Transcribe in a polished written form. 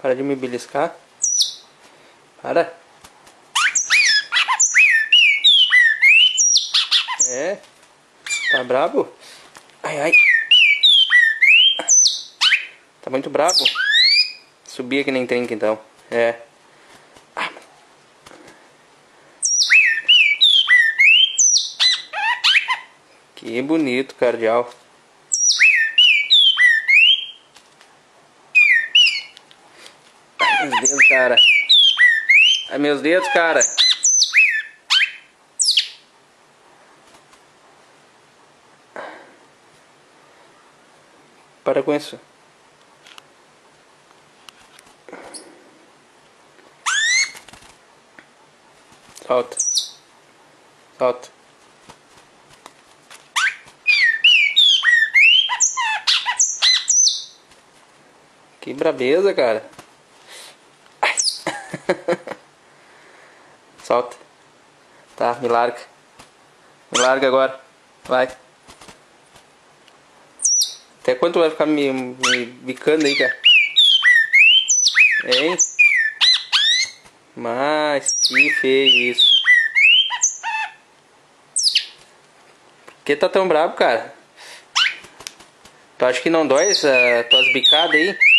Para de me beliscar. Para. É. Tá brabo? Ai, ai. Tá muito brabo. Subir aqui nem trinca então. É. Que bonito, cardeal. Ai, meus dedos, cara. Ai, meus dedos, cara. Para com isso. Solta. Solta. Que brabeza, cara. Ai. Solta. Tá, me larga. Me larga agora. Vai. Até quando tu vai ficar me bicando aí, cara? Hein? Mas que feio isso. Por que tá tão bravo, cara? Tu acha que não dói essas tuas bicadas aí?